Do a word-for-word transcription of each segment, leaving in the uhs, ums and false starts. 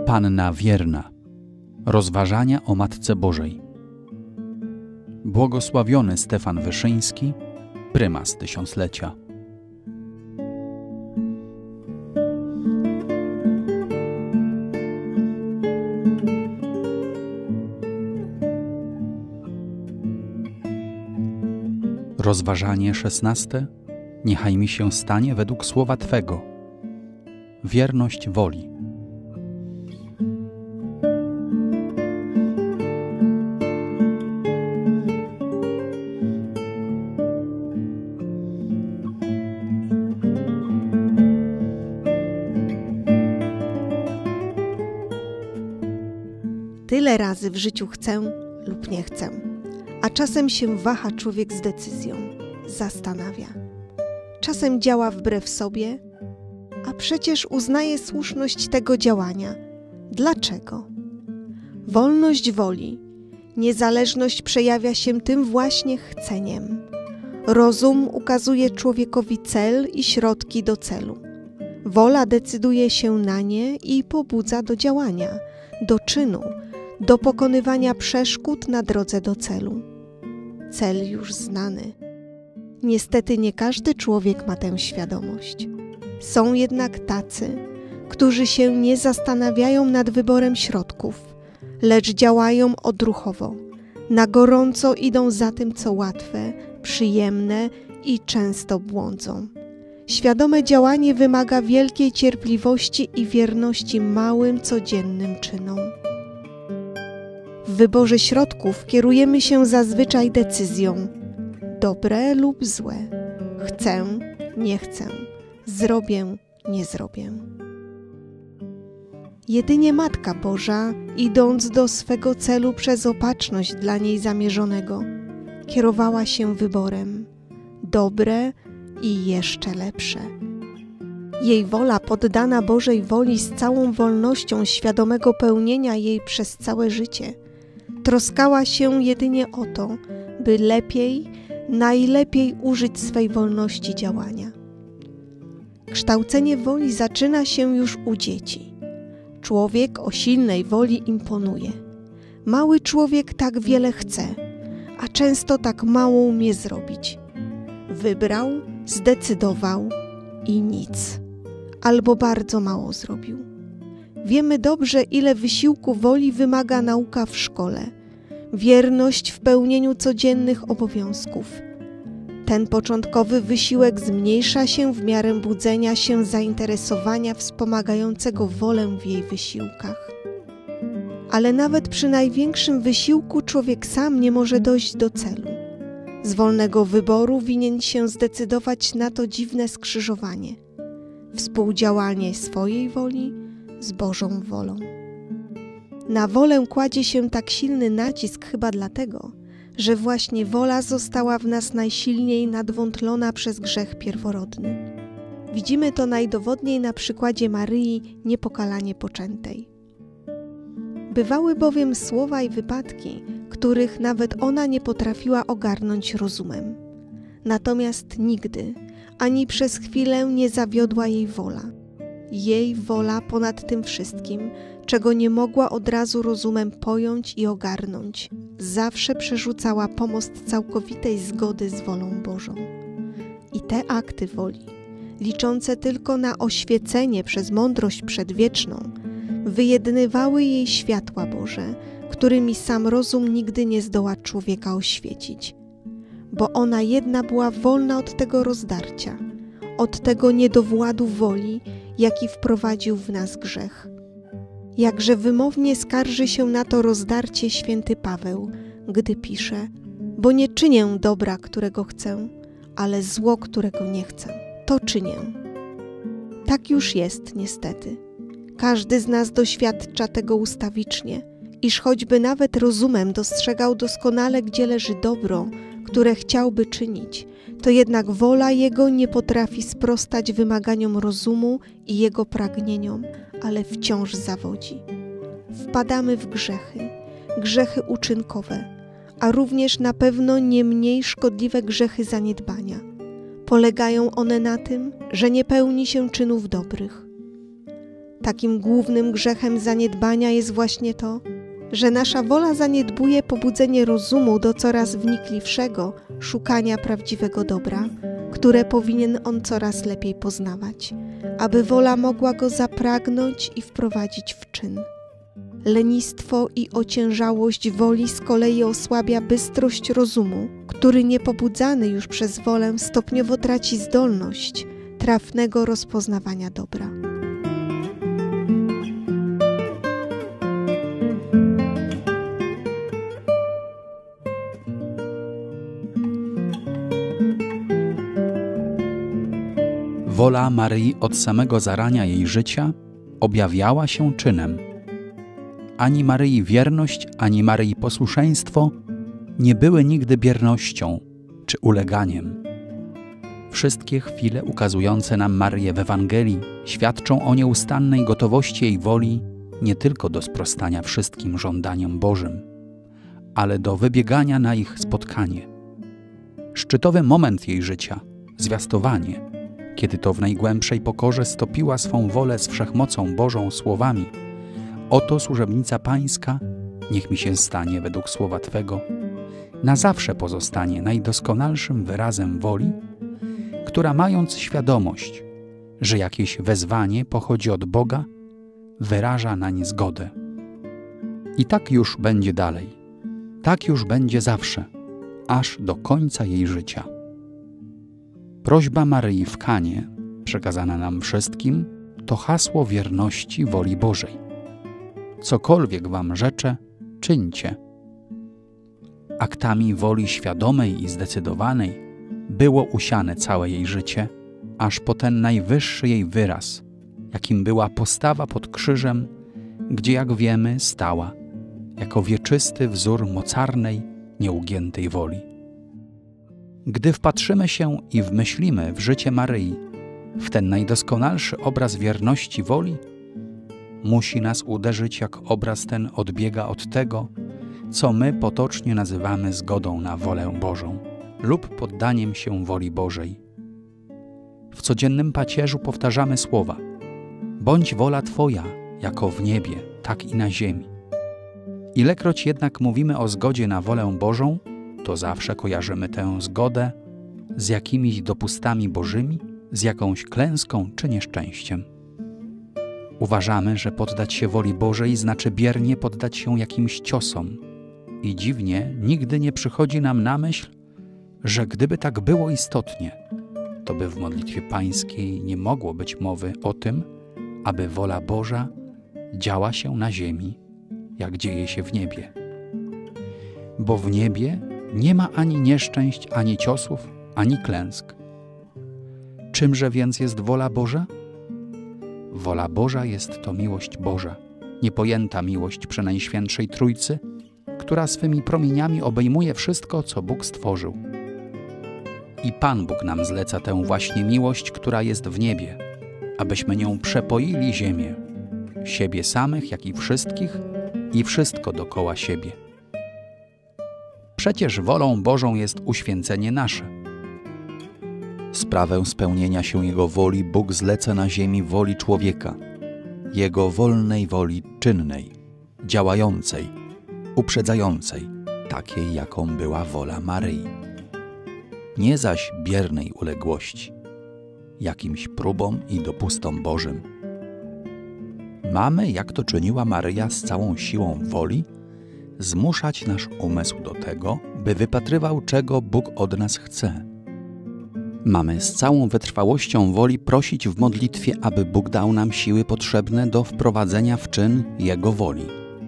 Panna wierna. Rozważania o Matce Bożej. Błogosławiony Stefan Wyszyński, prymas tysiąclecia. Rozważanie szesnaste. Niechaj mi się stanie według słowa Twego. Wierność woli. Tyle razy w życiu chcę lub nie chcę, a czasem się waha człowiek z decyzją, zastanawia. Czasem działa wbrew sobie, a przecież uznaje słuszność tego działania. Dlaczego? Wolność woli, niezależność przejawia się tym właśnie chceniem. Rozum ukazuje człowiekowi cel i środki do celu. Wola decyduje się na nie i pobudza do działania, do czynu, do pokonywania przeszkód na drodze do celu. Cel już znany. Niestety nie każdy człowiek ma tę świadomość. Są jednak tacy, którzy się nie zastanawiają nad wyborem środków, lecz działają odruchowo, na gorąco idą za tym, co łatwe, przyjemne i często błądzą. Świadome działanie wymaga wielkiej cierpliwości i wierności małym, codziennym czynom. W wyborze środków kierujemy się zazwyczaj decyzją: dobre lub złe, chcę, nie chcę, zrobię, nie zrobię. Jedynie Matka Boża, idąc do swego celu przez opatrzność dla niej zamierzonego, kierowała się wyborem: dobre i jeszcze lepsze. Jej wola poddana Bożej woli z całą wolnością świadomego pełnienia jej przez całe życie, troskała się jedynie o to, by lepiej, najlepiej użyć swej wolności działania. Kształcenie woli zaczyna się już u dzieci. Człowiek o silnej woli imponuje. Mały człowiek tak wiele chce, a często tak mało umie zrobić. Wybrał, zdecydował i nic, albo bardzo mało zrobił. Wiemy dobrze, ile wysiłku woli wymaga nauka w szkole, wierność w pełnieniu codziennych obowiązków. Ten początkowy wysiłek zmniejsza się w miarę budzenia się zainteresowania wspomagającego wolę w jej wysiłkach. Ale nawet przy największym wysiłku człowiek sam nie może dojść do celu. Z wolnego wyboru winien się zdecydować na to dziwne skrzyżowanie. Współdziałanie swojej woli z Bożą wolą. Na wolę kładzie się tak silny nacisk chyba dlatego, że właśnie wola została w nas najsilniej nadwątlona przez grzech pierworodny. Widzimy to najdowodniej na przykładzie Maryi niepokalanie poczętej. Bywały bowiem słowa i wypadki, których nawet ona nie potrafiła ogarnąć rozumem. Natomiast nigdy, ani przez chwilę nie zawiodła jej wola. Jej wola ponad tym wszystkim, czego nie mogła od razu rozumem pojąć i ogarnąć, zawsze przerzucała pomost całkowitej zgody z wolą Bożą. I te akty woli, liczące tylko na oświecenie przez mądrość przedwieczną, wyjednywały jej światła Boże, którymi sam rozum nigdy nie zdoła człowieka oświecić. Bo ona jedna była wolna od tego rozdarcia, od tego niedowładu woli, jaki wprowadził w nas grzech. Jakże wymownie skarży się na to rozdarcie święty Paweł, gdy pisze: bo nie czynię dobra, którego chcę, ale zło, którego nie chcę, to czynię. Tak już jest niestety. Każdy z nas doświadcza tego ustawicznie, iż choćby nawet rozumem dostrzegał doskonale, gdzie leży dobro, które chciałby czynić, to jednak wola jego nie potrafi sprostać wymaganiom rozumu i jego pragnieniom, ale wciąż zawodzi. Wpadamy w grzechy, grzechy uczynkowe, a również na pewno nie mniej szkodliwe grzechy zaniedbania. Polegają one na tym, że nie pełni się czynów dobrych. Takim głównym grzechem zaniedbania jest właśnie to, że nasza wola zaniedbuje pobudzenie rozumu do coraz wnikliwszego szukania prawdziwego dobra, które powinien on coraz lepiej poznawać, aby wola mogła go zapragnąć i wprowadzić w czyn. Lenistwo i ociężałość woli z kolei osłabia bystrość rozumu, który niepobudzany już przez wolę stopniowo traci zdolność trafnego rozpoznawania dobra. Wola Maryi od samego zarania jej życia objawiała się czynem. Ani Maryi wierność, ani Maryi posłuszeństwo nie były nigdy biernością czy uleganiem. Wszystkie chwile ukazujące nam Maryję w Ewangelii świadczą o nieustannej gotowości jej woli nie tylko do sprostania wszystkim żądaniom Bożym, ale do wybiegania na ich spotkanie. Szczytowy moment jej życia, zwiastowanie, kiedy to w najgłębszej pokorze stopiła swą wolę z wszechmocą Bożą słowami: oto służebnica Pańska, niech mi się stanie według słowa Twego, na zawsze pozostanie najdoskonalszym wyrazem woli, która mając świadomość, że jakieś wezwanie pochodzi od Boga, wyraża nań zgodę. I tak już będzie dalej, tak już będzie zawsze, aż do końca jej życia. Prośba Maryi w Kanie, przekazana nam wszystkim, to hasło wierności woli Bożej. Cokolwiek wam rzeczę, czyńcie. Aktami woli świadomej i zdecydowanej było usiane całe jej życie, aż po ten najwyższy jej wyraz, jakim była postawa pod krzyżem, gdzie, jak wiemy, stała jako wieczysty wzór mocarnej, nieugiętej woli. Gdy wpatrzymy się i wmyślimy w życie Maryi, w ten najdoskonalszy obraz wierności woli, musi nas uderzyć, jak obraz ten odbiega od tego, co my potocznie nazywamy zgodą na wolę Bożą lub poddaniem się woli Bożej. W codziennym pacierzu powtarzamy słowa: bądź wola Twoja, jako w niebie, tak i na ziemi. Ilekroć jednak mówimy o zgodzie na wolę Bożą, to zawsze kojarzymy tę zgodę z jakimiś dopustami bożymi, z jakąś klęską czy nieszczęściem. Uważamy, że poddać się woli Bożej znaczy biernie poddać się jakimś ciosom. I dziwnie nigdy nie przychodzi nam na myśl, że gdyby tak było istotnie, to by w modlitwie pańskiej nie mogło być mowy o tym, aby wola Boża działa się na ziemi, jak dzieje się w niebie. Bo w niebie nie ma ani nieszczęść, ani ciosów, ani klęsk. Czymże więc jest wola Boża? Wola Boża jest to miłość Boża, niepojęta miłość Przenajświętszej Trójcy, która swymi promieniami obejmuje wszystko, co Bóg stworzył. I Pan Bóg nam zleca tę właśnie miłość, która jest w niebie, abyśmy nią przepoili ziemię, siebie samych, jak i wszystkich, i wszystko dokoła siebie. Przecież wolą Bożą jest uświęcenie nasze. Sprawę spełnienia się Jego woli Bóg zleca na ziemi woli człowieka, Jego wolnej woli czynnej, działającej, uprzedzającej, takiej, jaką była wola Maryi. Nie zaś biernej uległości, jakimś próbom i dopustom Bożym. Mamy, jak to czyniła Maryja z całą siłą woli, zmuszać nasz umysł do tego, by wypatrywał, czego Bóg od nas chce. Mamy z całą wytrwałością woli prosić w modlitwie, aby Bóg dał nam siły potrzebne do wprowadzenia w czyn Jego woli.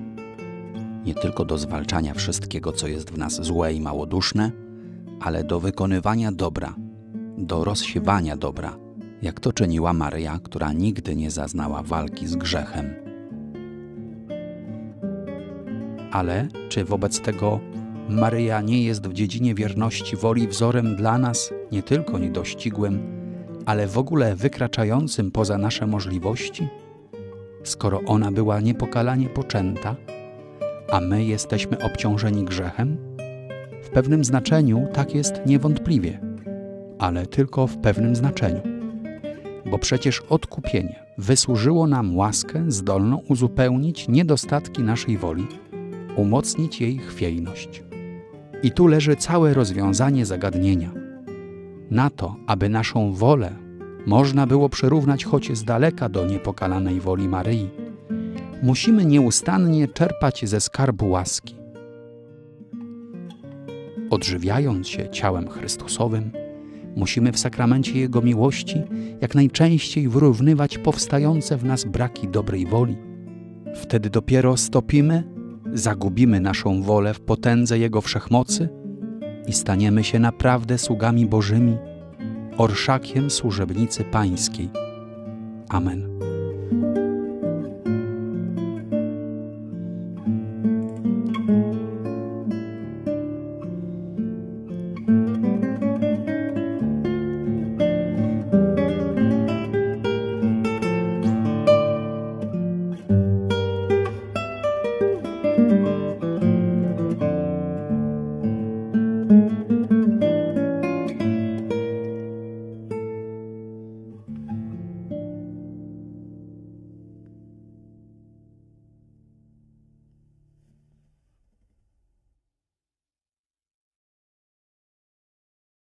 Nie tylko do zwalczania wszystkiego, co jest w nas złe i małoduszne, ale do wykonywania dobra, do rozsiewania dobra, jak to czyniła Maryja, która nigdy nie zaznała walki z grzechem. Ale czy wobec tego Maryja nie jest w dziedzinie wierności woli wzorem dla nas nie tylko niedościgłym, ale w ogóle wykraczającym poza nasze możliwości? Skoro ona była niepokalanie poczęta, a my jesteśmy obciążeni grzechem? W pewnym znaczeniu tak jest niewątpliwie, ale tylko w pewnym znaczeniu. Bo przecież odkupienie, wysłużyło nam łaskę zdolną uzupełnić niedostatki naszej woli, umocnić jej chwiejność. I tu leży całe rozwiązanie zagadnienia. Na to, aby naszą wolę można było przyrównać choć z daleka do niepokalanej woli Maryi, musimy nieustannie czerpać ze skarbu łaski. Odżywiając się ciałem Chrystusowym, musimy w sakramencie Jego miłości jak najczęściej wyrównywać powstające w nas braki dobrej woli. Wtedy dopiero stopimy, zagubimy naszą wolę w potędze Jego wszechmocy i staniemy się naprawdę sługami Bożymi, orszakiem służebnicy Pańskiej. Amen.